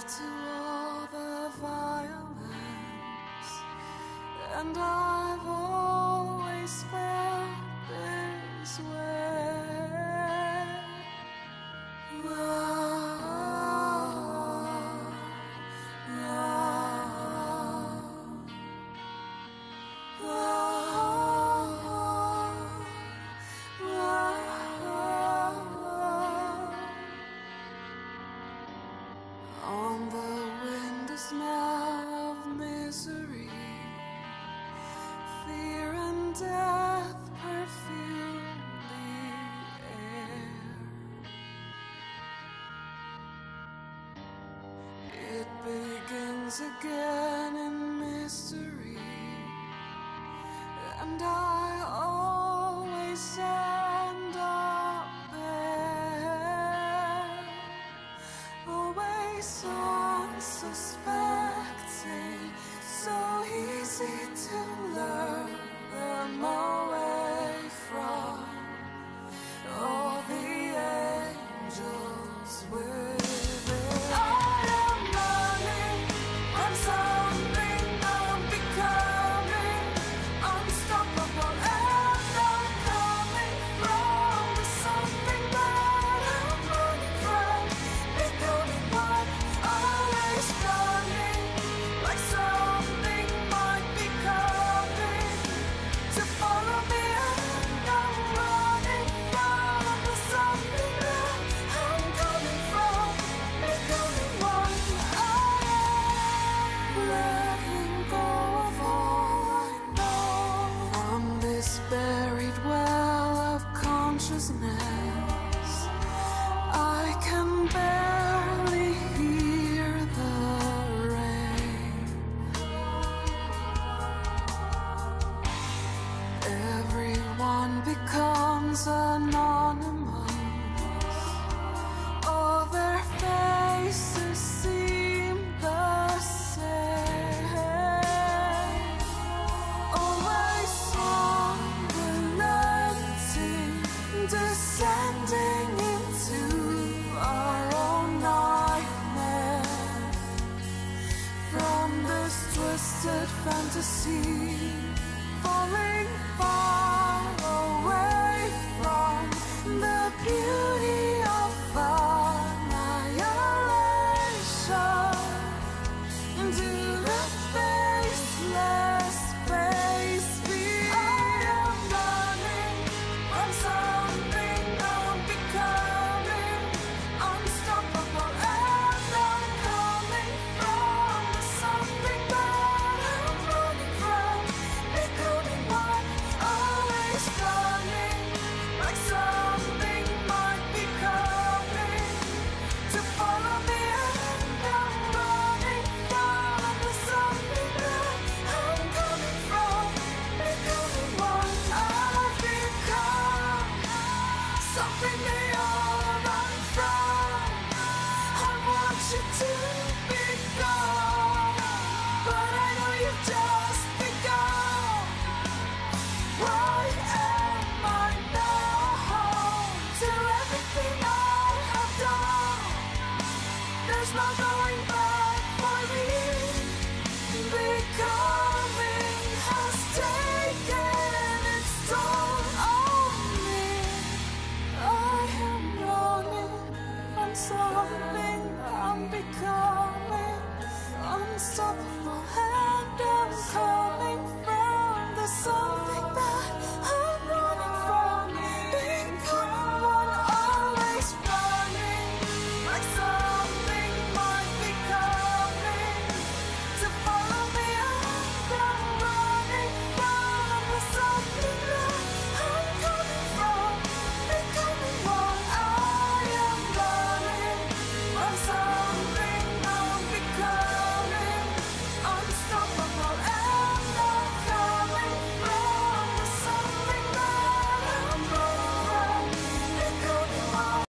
to all the violence, and I've always felt this way. On the wind, the smell of misery, fear and death perfume the air. It begins again in mystery, and I always end up there, always unsuspecting, so easy to lure them away from all the angels within. I am running from something I'm becoming, unstoppable, and I'm coming from the something that I'm running from, becoming one, always running like something might be coming to follow me, and I'm running from the something that I'm coming from, becoming one. I am letting go of all I know from this buried well of consciousness.